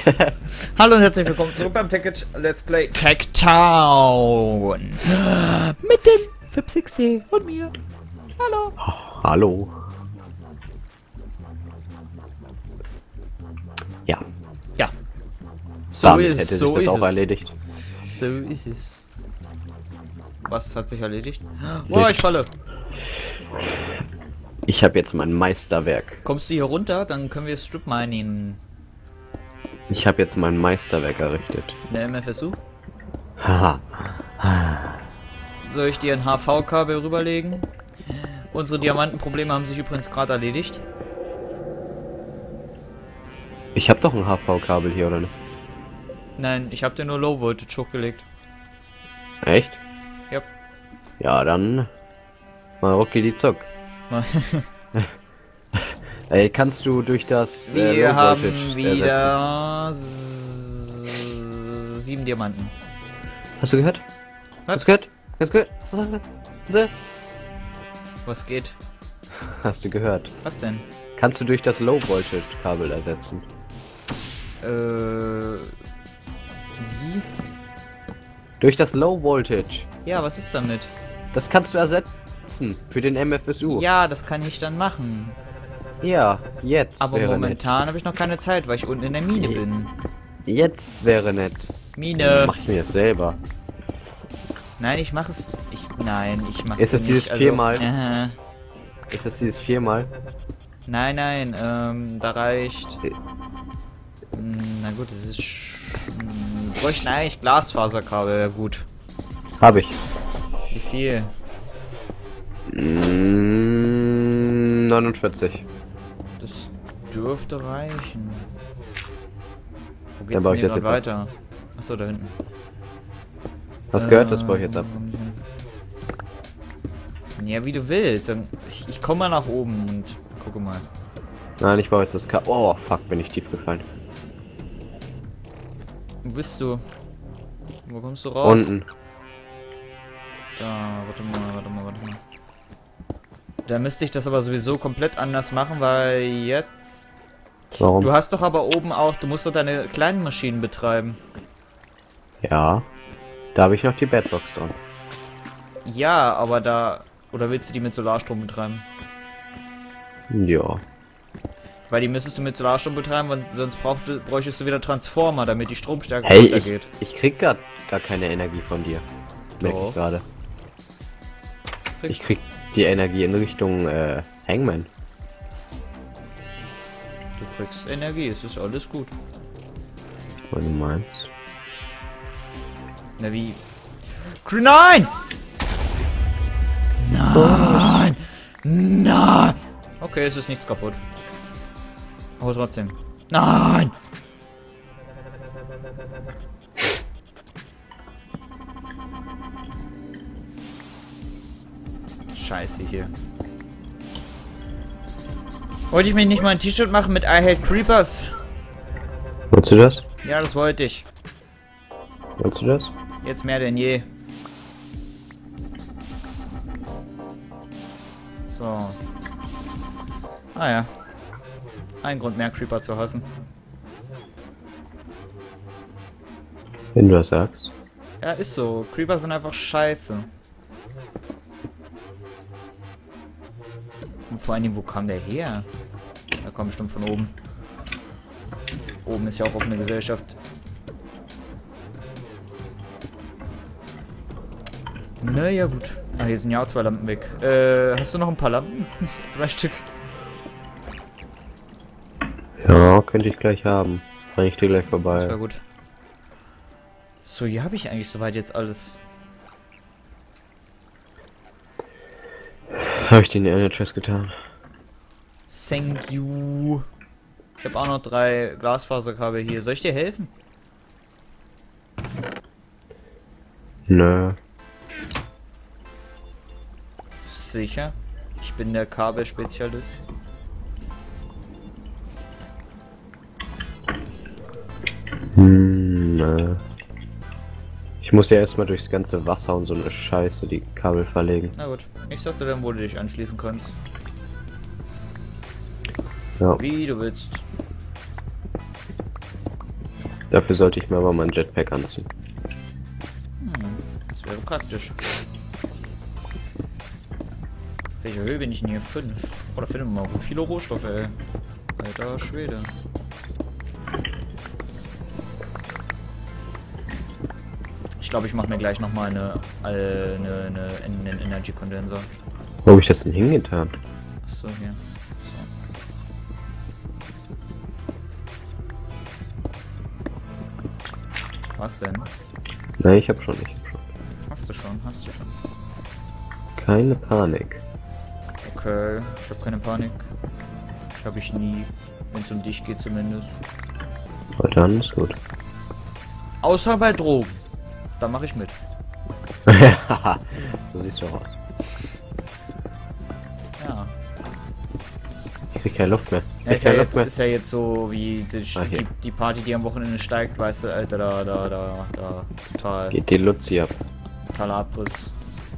Hallo und herzlich willkommen zurück beim Tech Let's Play Tech Town. Mit dem FIP60 und mir. Hallo. Hallo. Ja. Ja. So Damit ist hätte es. sich So das ist auch es. erledigt. So ist es. Was hat sich erledigt? Oh, ich falle. Ich habe jetzt mein Meisterwerk. Kommst du hier runter? Dann können wir Strip Mining. Ich habe jetzt mein Meisterwerk errichtet. Eine MFSU? Haha. Soll ich dir ein HV-Kabel rüberlegen? Unsere Diamantenprobleme haben sich übrigens gerade erledigt. Ich habe doch ein HV-Kabel hier, oder nicht? Nein, ich habe dir nur Low Voltage hochgelegt. Echt? Ja. Ja, dann mal rucki die Zuck. Ey, kannst du durch das Wir Low haben Voltage wieder 7 Diamanten. Hast du gehört? Was? Hast du gehört? Hast du gehört? Was? Was geht? Hast du gehört? Was denn? Kannst du durch das Low Voltage Kabel ersetzen? Wie? Durch das Low Voltage. Ja, was ist damit? Das kannst du ersetzen für den MFSU. Ja, das kann ich dann machen. Ja, jetzt Aber wäre momentan habe ich noch keine Zeit, weil ich unten in der Mine bin. nett. Jetzt wäre nett. Mine! Mach ich mir das selber. Nein, ich mache es. Nein, ich mache Ist es dieses viermal? Äh, Ist das dieses viermal? nein, da reicht. Na gut, es ist. Bräuchten eigentlich Glasfaserkabel, ja gut. Habe ich. Wie viel? 49. Das dürfte reichen. Wo Dann geht's baue denn ich hier das grad jetzt weiter? Achso, da hinten. Hast gehört? Das baue ich jetzt ab. Ja, wie du willst. Ich komme mal nach oben und gucke mal. Nein, ich baue jetzt das Kabel. Oh, fuck, bin ich tief gefallen. Wo bist du? Wo kommst du raus? Unten. Da, warte mal. Da müsste ich das aber sowieso komplett anders machen, weil jetzt... Warum? Du hast doch aber oben auch, du musst doch deine kleinen Maschinen betreiben. Ja. Da habe ich noch die Bedbox dran. Ja, aber da... Oder willst du die mit Solarstrom betreiben? Ja. Weil die müsstest du mit Solarstrom betreiben, weil sonst bräuchtest du wieder Transformer, damit die Stromstärke Hey, runtergeht. ich krieg gar keine Energie von dir. Merke Doch. ich gerade. Ich krieg die Energie in Richtung Hangman. Du kriegst Energie, es ist alles gut. Was du meinst? Na wie? Nein! Nein! Nein! Okay, es ist nichts kaputt. Aber trotzdem. Nein! Scheiße hier. Wollte ich mir nicht mal ein T-Shirt machen mit I Hate Creepers? Wolltest du das? Ja, das wollte ich. Wolltest du das? Jetzt mehr denn je. So. Ah ja. Ein Grund mehr, Creeper zu hassen. Wenn du das sagst. Ja, ist so. Creeper sind einfach scheiße. Und vor allem, wo kam der her? Der kommt bestimmt von oben. Oben ist ja auch offene Gesellschaft. Naja, gut. Ah, hier sind ja auch 2 Lampen weg. Hast du noch ein paar Lampen? 2 Stück. Ja, könnte ich gleich haben. Bring ich dir gleich Das war vorbei. gut. So, hier habe ich eigentlich soweit jetzt alles. Habe ich den in der Chest getan? Thank you. Ich habe auch noch 3 Glasfaserkabel hier. Soll ich dir helfen? Nö. Sicher. Ich bin der Kabelspezialist. Nö. Ich muss ja erstmal durchs ganze Wasser und so eine Scheiße die Kabel verlegen. Na gut. Ich sagte dann, wo du dich anschließen kannst. Ja. Wie du willst. Dafür sollte ich mir aber mein Jetpack anziehen. Das wäre praktisch. Welche Höhe bin ich denn hier? 5? Oder finden wir mal gut viele Rohstoffe, ey. Alter Schwede. Ich glaube, ich mache mir gleich nochmal einen Energy Condenser. Wo habe ich das denn hingetan? Achso, hier. So. Was denn? Nein, ich hab schon. Hast du schon. Keine Panik. Okay, ich habe keine Panik. Habe ich nie, wenn es um dich geht zumindest. Aber dann ist gut. Außer bei Drogen. Da mache ich mit. So siehst du aus. Ja. Ich krieg keine Luft mehr. Ist ja jetzt so wie die Party, die am Wochenende steigt, weißt du, Alter, da, total. Geht die Luzi ab. Totaler Abriss.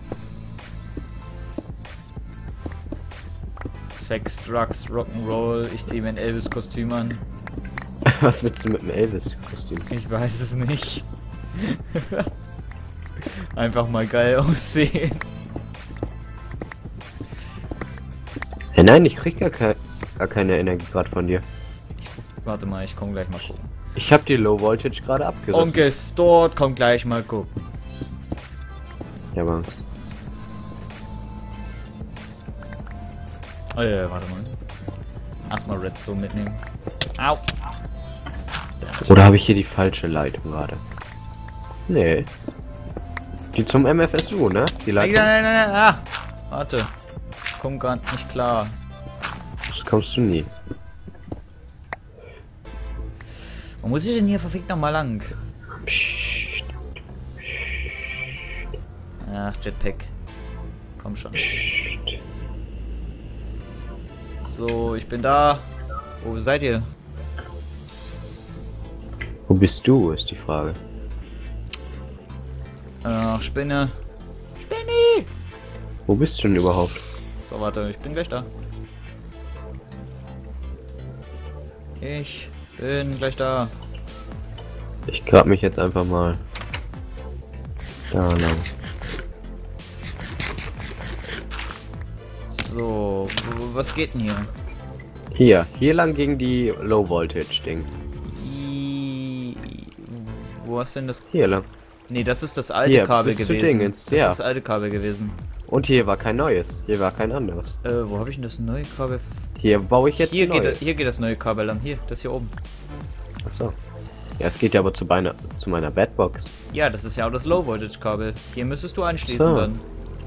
Sex, Drugs, Rock'n'Roll, ich ziehe mir ein Elvis-Kostüm an. Was willst du mit einem Elvis-Kostüm? Ich weiß es nicht. Einfach mal geil aussehen. Hey, nein, ich krieg gar keine Energie gerade von dir. Warte mal, ich komm gleich mal gucken. Ich hab die Low Voltage gerade abgerissen. Onkel Stort, komm gleich mal gucken. Ja, Mann. Warte mal. Erstmal Redstone mitnehmen. Au! Oder habe ich hier die falsche Leitung gerade? Nee. Die zum MFSU, ne? Die Leitung. Nein. Ah! Warte. Ich komm grad nicht klar. Das kommst du nie. Wo muss ich denn hier verfickt nochmal lang? Psst. Ach, Jetpack. Komm schon. So, ich bin da. Wo seid ihr? Wo bist du, ist die Frage. Ach, Spinne. Spinni! Wo bist du denn überhaupt? So, warte, ich bin gleich da. Ich bin gleich da. Ich grab mich jetzt einfach mal da lang. So, was geht denn Hier hier? hier lang gegen die Low Voltage Dings. Wo hast denn das? Hier lang. Nee, das ist das alte Hier, Kabel bis zu gewesen. Dingens, Das ja. ist das alte Kabel gewesen. Und hier war kein neues. Hier war kein anderes. Wo habe ich denn das neue Kabel? Hier baue ich jetzt Hier ein neues. hier geht das neue Kabel lang. Hier, das hier oben. Achso. Ja, es geht ja aber zu meiner Bedbox. Ja, das ist ja auch das Low Voltage Kabel. Hier müsstest du anschließen So. dann.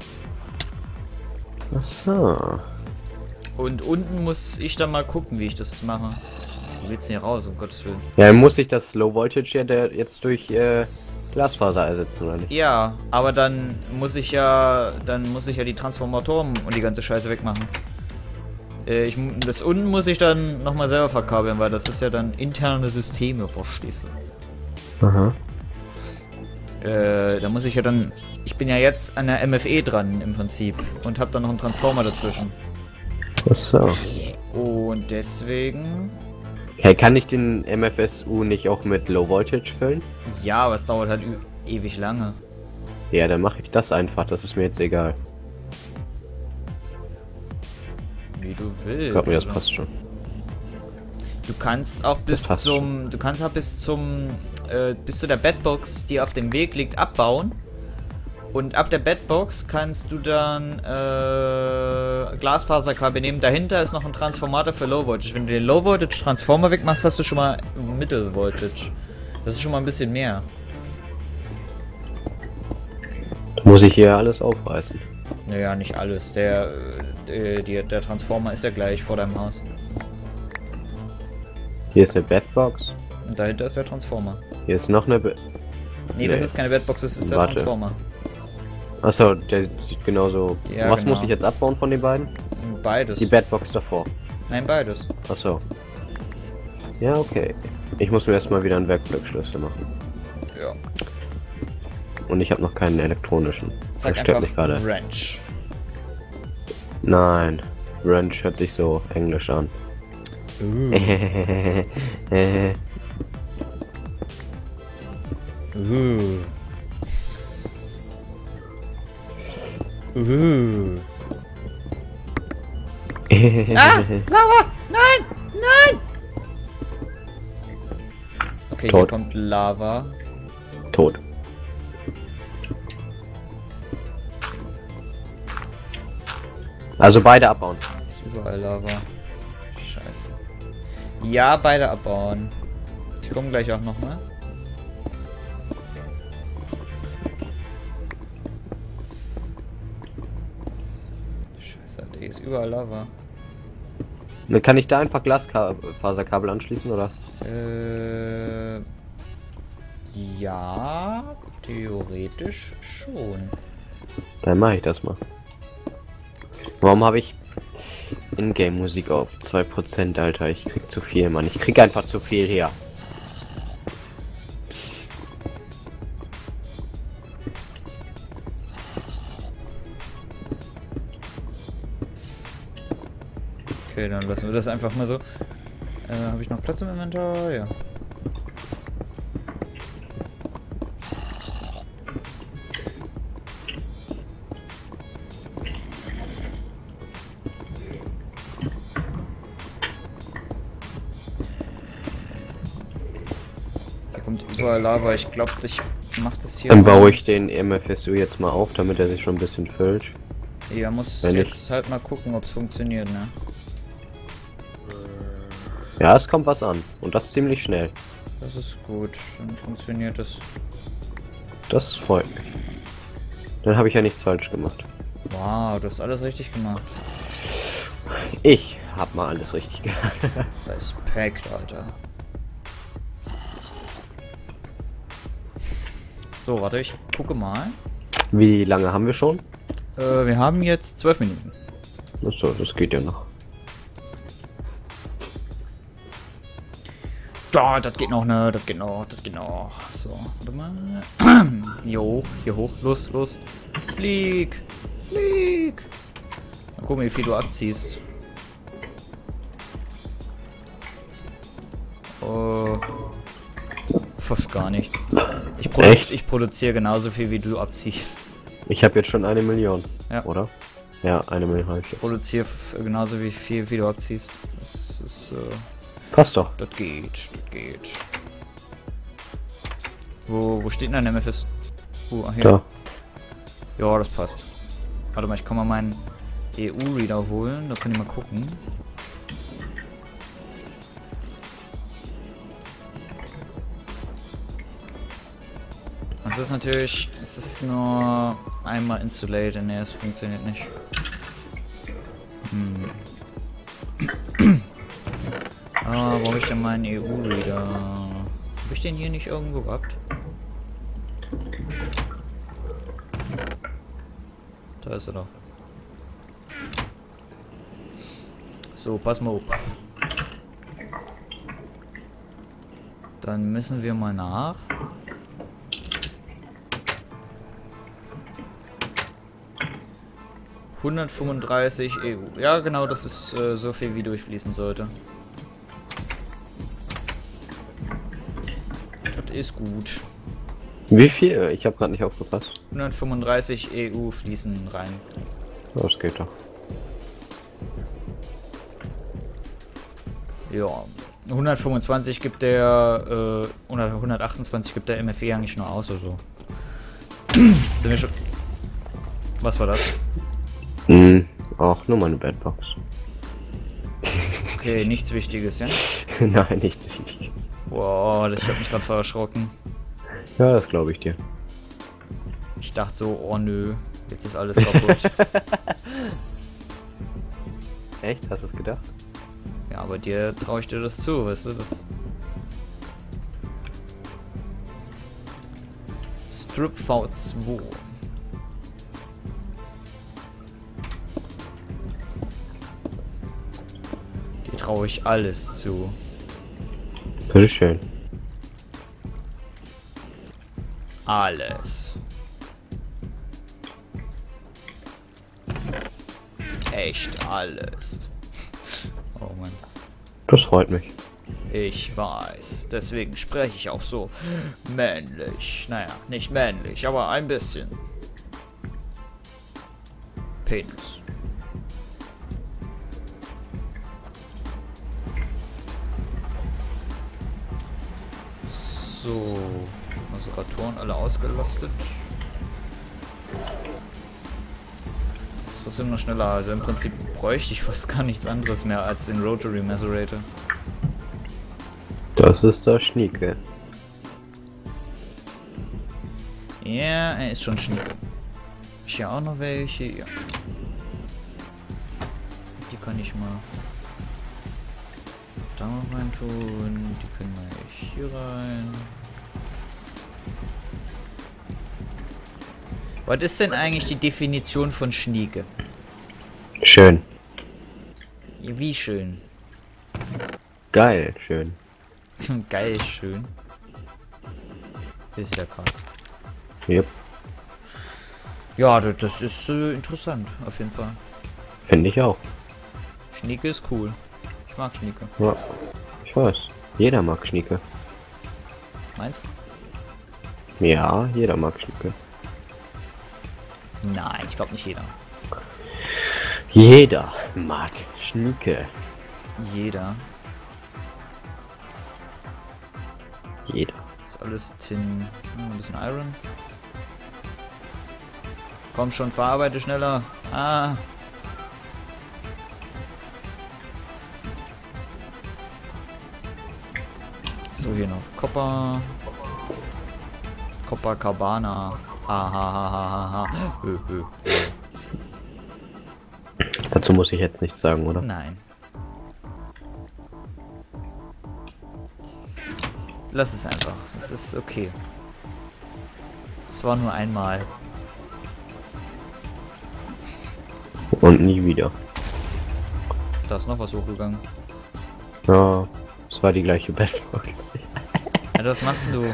Achso. Und unten muss ich dann mal gucken, wie ich das mache. Wo geht's denn hier raus, um Gottes Willen? Ja, dann muss ich das Low Voltage ja jetzt durch Glasfaser ersetzen, oder nicht? Ja, aber dann muss ich ja die Transformatoren und die ganze Scheiße wegmachen. Das unten muss ich dann nochmal selber verkabeln, weil das ist ja dann interne Systeme, verstehst du? Aha. Da muss ich ja dann... Ich bin ja jetzt an der MFE dran im Prinzip und habe dann noch einen Transformer dazwischen. Achso. Und deswegen... Hey, kann ich den MFSU nicht auch mit Low Voltage füllen? Ja, aber es dauert halt ewig lange. Ja, dann mache ich das einfach, das ist mir jetzt egal. Wie du willst. Ich glaube mir, das oder? passt schon. Du kannst auch bis zu der Bedbox, die auf dem Weg liegt, abbauen. Und ab der Bedbox kannst du dann Glasfaserkabel nehmen. Dahinter ist noch ein Transformator für Low Voltage. Wenn du den Low Voltage Transformer wegmachst, hast du schon mal Mittel Voltage. Das ist schon mal ein bisschen mehr. Muss ich hier alles aufreißen? Naja, nicht alles. Der Transformer ist ja gleich vor deinem Haus. Hier ist eine Bedbox. Und dahinter ist der Transformer. Hier ist noch eine Nee, das ist keine Bedbox, das ist der Warte. Transformer. Achso, der sieht genauso. Ja, Was genau. muss ich jetzt abbauen von den beiden? Beides. Die Bedbox davor. Nein, beides. Achso. Ja, okay. Ich muss mir erstmal wieder einen Werkzeugschlüssel machen. Ja. Und ich habe noch keinen elektronischen. Sag Das stört einfach mich gerade. Wrench. Nein. Wrench hört sich so englisch an. Ah! Lava! Nein! Nein! Okay, Tot. hier kommt Lava. Tot. Also beide abbauen. Ist überall Lava. Scheiße. Ja, beide abbauen. Ich komme gleich auch nochmal. Scheiße, Alter, hier ist überall Lava. Dann kann ich da einfach Glasfaserkabel anschließen, oder? Ja, theoretisch schon. Dann mache ich das mal. Warum habe ich Ingame-Musik auf 2%, Alter? Ich krieg zu viel, Mann. Ich krieg einfach zu viel her. Okay, dann lassen wir das einfach mal so. Habe ich noch Platz im Inventar? Ja. Hier kommt überall Lava. Ich glaube, ich mache das hier. Dann baue ich den MFSU jetzt mal auf, damit er sich schon ein bisschen füllt. Ja, muss Wenn jetzt halt mal gucken, ob es funktioniert, ne? Ja, es kommt was an. Und das ziemlich schnell. Das ist gut. Dann funktioniert das. Das freut mich. Dann habe ich ja nichts falsch gemacht. Wow, du hast alles richtig gemacht. Ich habe mal alles richtig gemacht. Respekt, Alter. So, warte, ich gucke mal. Wie lange haben wir schon? Wir haben jetzt 12 Minuten. Achso, das geht ja noch. Ja, das geht noch, ne? Das geht noch, das geht noch. So, warte mal. Jo, hier hoch. Los, los. Flieg! Flieg! Mal gucken, wie viel du abziehst. Fast gar nichts. Ich produziere genauso viel, wie du abziehst. Ich habe jetzt schon 1 Million. Ja. Oder? Ja, 1 Million habe ich. Ich produziere genauso wie viel, wie du abziehst. Das ist, Passt doch. das geht, das geht. Wo steht denn dein MFS? Ach, hier. Da. Ja, das passt. Warte mal, ich kann mal meinen EU-Reader holen. Da kann ich mal gucken. Das ist natürlich, es ist nur einmal insulated, ne, es funktioniert nicht. Ah, wo habe ich denn meinen EU-Reader? Habe ich den hier nicht irgendwo gehabt? Da ist er doch. So, pass mal auf. Dann messen wir mal nach. ...135 EU. Ja, genau, das ist so viel, wie durchfließen sollte. Das ist gut. Wie viel? Ich habe gerade nicht aufgepasst. 135 EU fließen rein. Oh, das geht doch. Ja. 125 gibt der... 128 gibt der MFE eigentlich nur aus, also. Sind wir schon... Was war das? Auch nur meine Bedbox. Okay, nichts Wichtiges, ja? Nein, nichts Wichtiges. Wow, ich hab mich gerade verschrocken. Ja, das glaube ich dir. Ich dachte so, oh nö, jetzt ist alles kaputt. Echt? Hast du es gedacht? Ja, aber dir traue ich dir das zu, weißt du, das... Strip V2. Dir traue ich alles zu. Bitteschön. Alles. Echt alles. Oh Mann. Das freut mich. Ich weiß. Deswegen spreche ich auch so männlich. Naja, nicht männlich, aber ein bisschen. Penis. So. Maseratoren alle ausgelastet. Das ist immer schneller. Also im Prinzip bräuchte ich fast gar nichts anderes mehr als den Rotary Macerator. Das ist der Schnieke. Ja, er ist schon Schnieke. Ich hier auch noch welche. Ja. Die kann ich mal da rein tun. Die können wir hier rein. Was ist denn eigentlich die Definition von Schnieke? Schön. Wie schön. Geil, schön. Geil, schön. Ist ja krass. Yep. Ja, das ist interessant, auf jeden Fall. Finde ich auch. Schnieke ist cool. Ich mag Schnieke. Ja, ich weiß. Jeder mag Schnieke. Meinst du? Ja, jeder mag Schnieke. Nein, ich glaube nicht jeder. Jeder mag Schnieke. Jeder. Jeder. Ist alles Tin. Ein bisschen Iron. Komm schon, verarbeite schneller. Ah. So, hier noch Copper. Copacabana. Hahaha. Dazu muss ich jetzt nichts sagen, oder? Nein. Lass es einfach. Es ist okay. Es war nur einmal. Und nie wieder. Da ist noch was hochgegangen. Ja, es war die gleiche Bedbox. Ja, was machst du?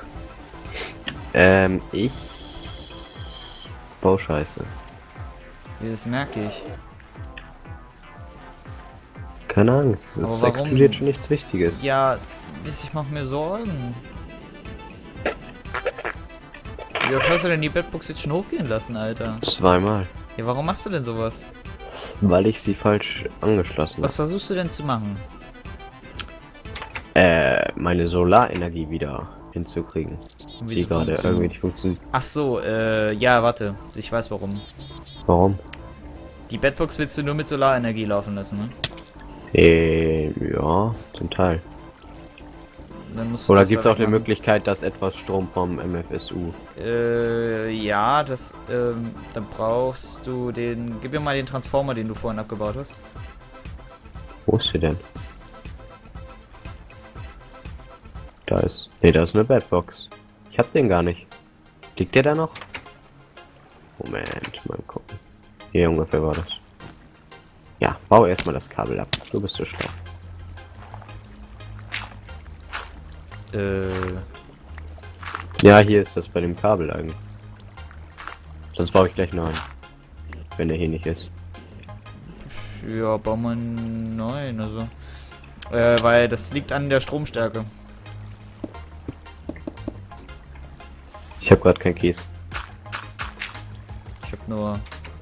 Ich bau Scheiße. Das merke ich. Keine Angst, es Aber warum? explodiert schon nichts Wichtiges. Ja, ich mach mir Sorgen. Wie oft hast du denn die Bedbox jetzt schon hochgehen lassen, Alter? Zweimal. Ja, warum machst du denn sowas? Weil ich sie falsch angeschlossen Was habe. versuchst du denn zu machen? Meine Solarenergie wieder hinzukriegen. Und Die wieso gerade funktioniert- irgendwie nicht funktioniert. Ach so, ja, warte. Ich weiß warum. Warum? Die Bedbox willst du nur mit Solarenergie laufen lassen, ne? Ja, zum Teil. Dann musst du Oder das gibt es halt auch die machen. Möglichkeit, dass etwas Strom vom MFSU? Ja, das, dann brauchst du den... Gib mir mal den Transformer, den du vorhin abgebaut hast. Wo ist sie denn? Da ist... Ne, da ist eine Bedbox. Ich hab den gar nicht. Liegt der da noch? Moment, mal gucken. Hier ungefähr war das. Ja, bau erstmal das Kabel ab. Du bist so schlau. Ja, hier ist das bei dem Kabel eigentlich. Sonst baue ich gleich noch einen. Wenn der hier nicht ist. Ja, bau mal einen neuen, also. Weil das liegt an der Stromstärke. Ich habe gerade kein Kies. Ich hab nur...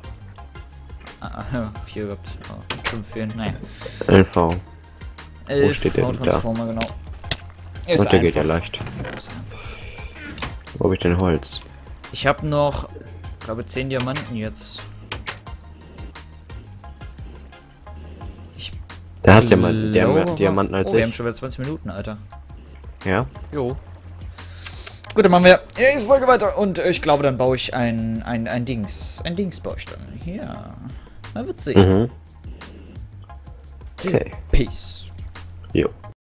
4 gehabt. 5 fehlen, nein. LV. 11 steht der denn da? Transformer, genau. Ist Und der geht ja einfach. leicht. Ist einfach. Wo habe ich denn Holz? Ich habe noch, glaube 10 Diamanten jetzt. Da hast du ja mal Diamanten als oh, wir haben ich. schon wieder 20 Minuten, Alter. Ja? Jo. Gut, dann machen wir in der nächsten Folge weiter. Und ich glaube, dann baue ich ein Dings. Ein Dings baue ich dann. Hier. Na, wird sehen. Mhm. Okay. Peace. Jo.